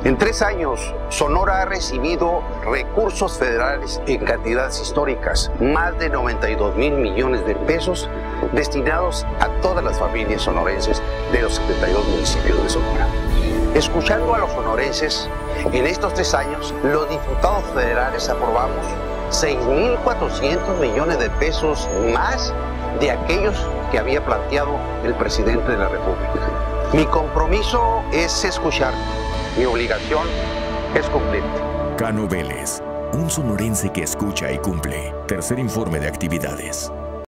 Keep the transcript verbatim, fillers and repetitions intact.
En tres años, Sonora ha recibido recursos federales en cantidades históricas, más de noventa y dos mil millones de pesos destinados a todas las familias sonorenses de los setenta y dos municipios de Sonora. Escuchando a los sonorenses, en estos tres años, los diputados federales aprobamos seis mil cuatrocientos millones de pesos más de aquellos que había planteado el presidente de la República. Mi compromiso es escuchar. Mi obligación es cumplir. Cano Vélez, un sonorense que escucha y cumple. Tercer informe de actividades.